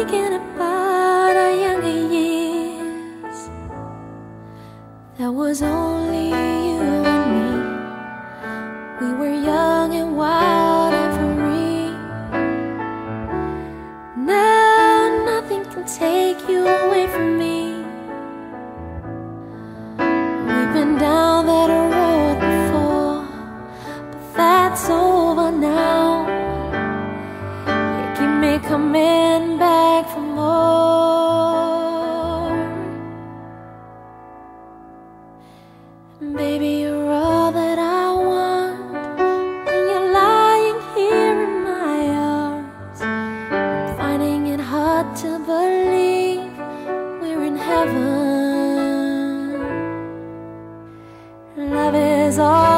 thinking about our younger years. There was only you and me. We were young and wild and free. Now nothing can take you away from me. We've been down that road before, but that's over now. You keep me coming back for more. Baby, you're all that I want when you're lying here in my arms. I'm finding it hard to believe we're in heaven. Love is all